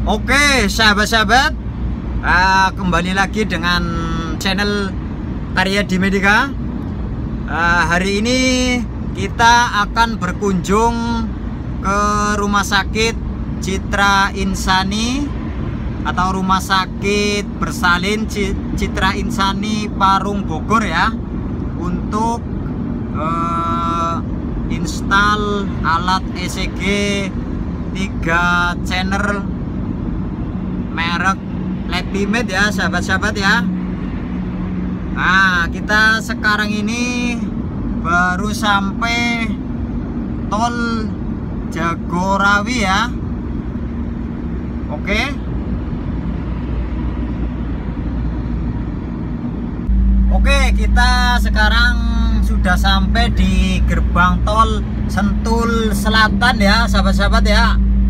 Oke, sahabat-sahabat, kembali lagi dengan channel Karya di Medika. Hari ini kita akan berkunjung ke Rumah Sakit Citra Insani atau Rumah Sakit Bersalin Citra Insani Parung Bogor ya, untuk install alat ECG 3 channel merek Lepimed ya, sahabat-sahabat ya. Nah, kita sekarang ini baru sampai tol Jagorawi ya. Oke, kita sekarang sudah sampai di gerbang tol Sentul Selatan ya, sahabat-sahabat ya.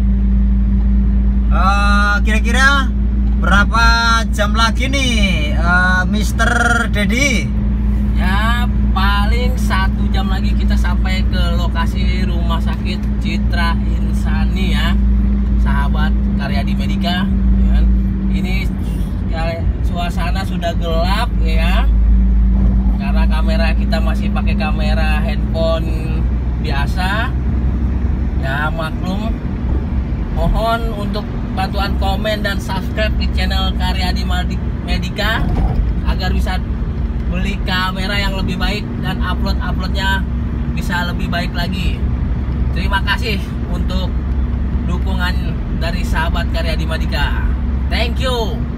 Kira-kira berapa jam lagi nih, Mr. Dedi? Ya, paling 1 jam lagi kita sampai ke lokasi Rumah Sakit Citra Insani ya, sahabat Karya di Medika ya. Ini suasana sudah gelap ya, karena kamera kita masih pakai kamera handphone biasa ya. Maklum, mohon untuk bantuan komen dan subscribe di channel Karya di Medika agar bisa beli kamera yang lebih baik dan uploadnya bisa lebih baik lagi. Terima kasih untuk dukungan dari sahabat Karya di Medika. Thank you.